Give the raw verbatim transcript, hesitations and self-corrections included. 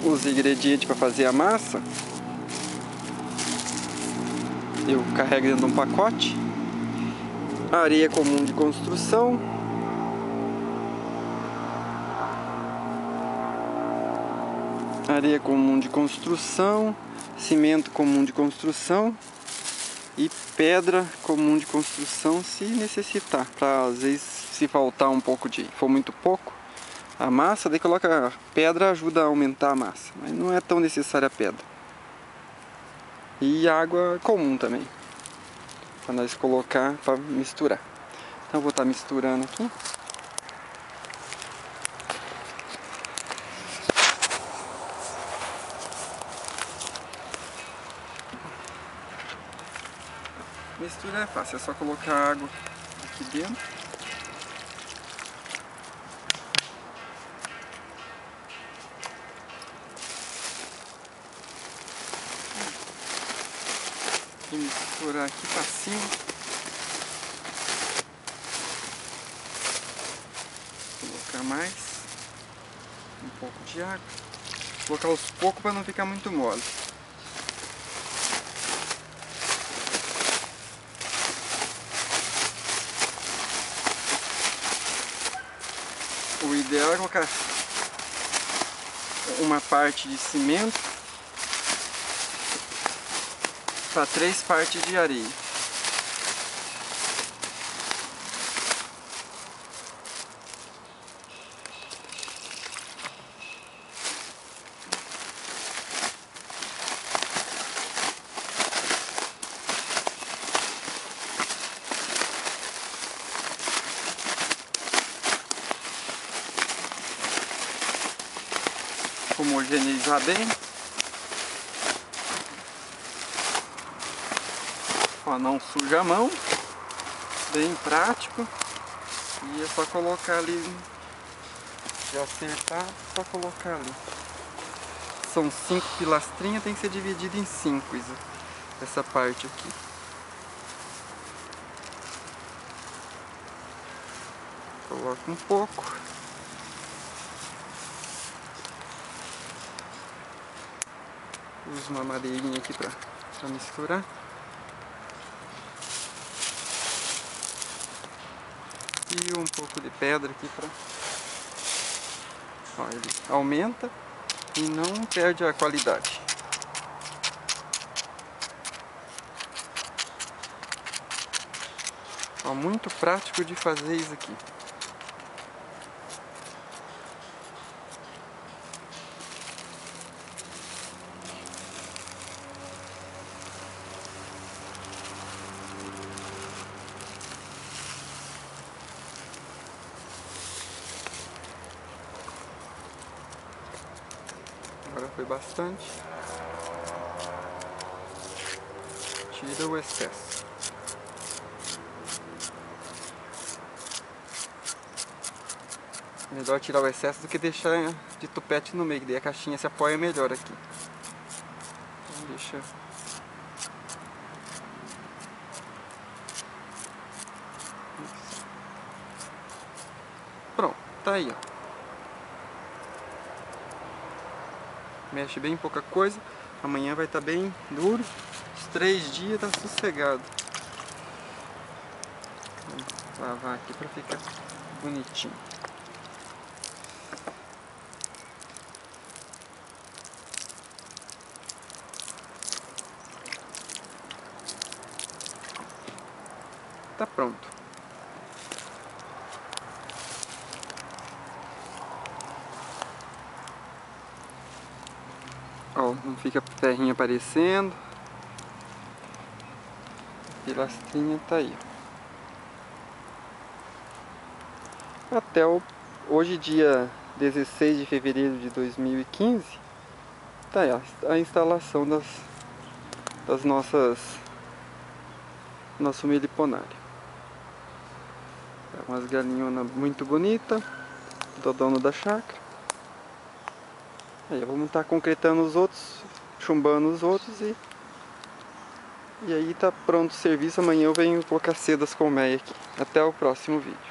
os ingredientes para fazer a massa. Eu carrego dentro de um pacote. Areia comum de construção. Areia comum de construção. Cimento comum de construção. E pedra comum de construção se necessitar. Para às vezes se faltar um pouco de... for muito pouco a massa, daí coloca a pedra, ajuda a aumentar a massa. Mas não é tão necessária a pedra. E água comum também. Para nós colocar, para misturar. Então eu vou estar misturando aqui. Misturar é fácil, é só colocar água aqui dentro. E misturar aqui para cima. Colocar mais um pouco de água. Colocar aos poucos para não ficar muito mole. O ideal é colocar uma parte de cimento para três partes de areia. Homogeneizar bem. Ó, não suja a mão. Bem prático. E é só colocar ali. De acertar, só colocar ali. São cinco pilastrinhas, tem que ser dividido em cinco isso, essa parte aqui. Coloca um pouco. Uso uma madeirinha aqui para misturar. E um pouco de pedra aqui para... Ó, ele aumenta e não perde a qualidade. Ó, muito prático de fazer isso aqui. Agora foi bastante. Tira o excesso. Melhor tirar o excesso do que deixar de tupete no meio, daí a caixinha se apoia melhor aqui. Então deixa... Isso. Pronto, tá aí, ó. Mexe bem pouca coisa. Amanhã vai estar bem duro. Os três dias tá sossegado. Vou lavar aqui para ficar bonitinho. Tá pronto. Ó, não fica terrinha aparecendo. A pilastrinha tá aí. Até o, hoje, dia dezesseis de fevereiro de dois mil e quinze, tá aí a, a instalação das, das nossas nosso meliponário. É umas galinhonas muito bonitas do dono da chácara. Aí vamos estar concretando os outros, chumbando os outros e e aí tá pronto o serviço. Amanhã eu venho colocar cedo as colmeias aqui. Até o próximo vídeo.